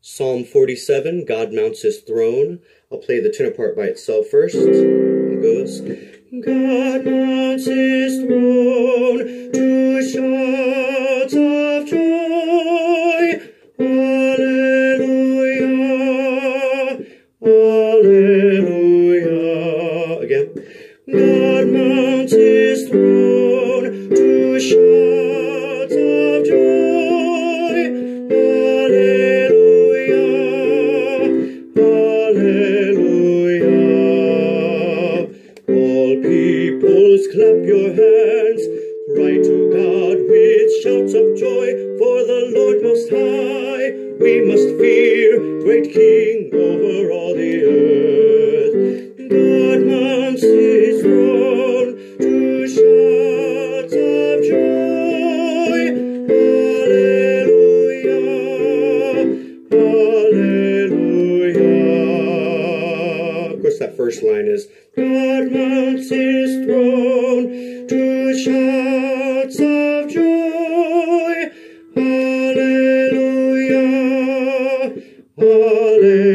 Psalm 47, God mounts his throne. I'll play the tenor part by itself first. It goes, God mounts his throne to shouts of joy. Alleluia, alleluia. Again. God mounts his throne to shouts of joy. Alleluia, alleluia. All peoples clap your hands, cry to God with shouts of joy, for the Lord Most High we must fear, great King over all the earth. God mounts his throne to shouts of joy. Alleluia, alleluia. Of course, that first line is, God mounts his throne to shouts of joy. Alleluia, alleluia.